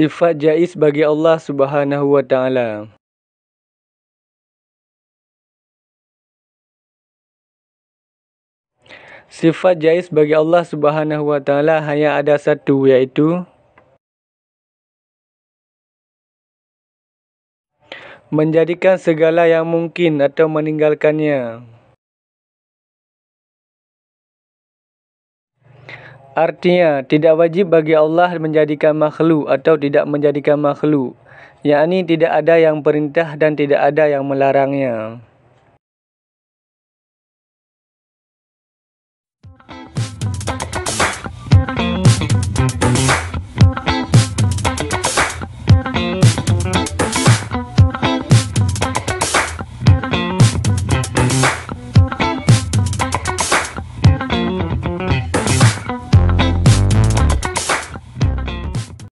Sifat jaiz bagi Allah Subhanahu wa Ta'ala. Sifat jaiz bagi Allah Subhanahu wa Ta'ala hanya ada satu, iaitu menjadikan segala yang mungkin atau meninggalkannya. Artinya, tidak wajib bagi Allah menjadikan makhluk atau tidak menjadikan makhluk, yakni tidak ada yang perintah dan tidak ada yang melarangnya.